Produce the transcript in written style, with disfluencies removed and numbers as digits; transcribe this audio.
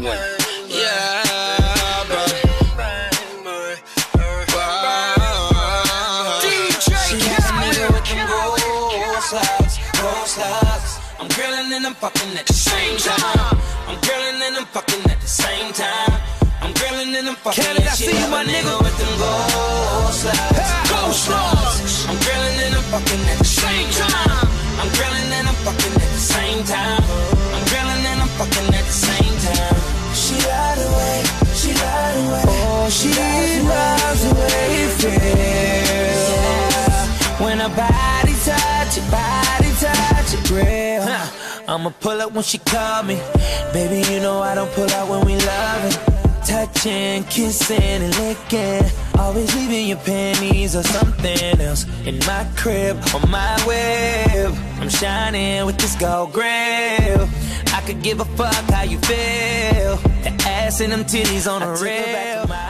one. Yeah, bro. She got a nigga with them gold slides. I'm grilling and I'm fucking at the same time. I'm grilling and I'm fucking at the same time. I'm grilling and I'm fucking. Canada, I see you, my nigga, with them gold slides. Gold slides. I'm grilling and I'm fucking at the same time. I'm grilling and I'm fucking at the same time. I'm grilling and I'm fucking at the same time. She lied away, she lied away. Oh, she loves the way it feels. Yeah. When her body touch it, real. I'ma pull up when she call me. Baby, you know I don't pull out when we loving. Touching, kissing, and licking. Always leaving your panties or something else in my crib, on my web. I'm shining with this gold grill. I could give a fuck how you feel. The ass and them titties on the rail.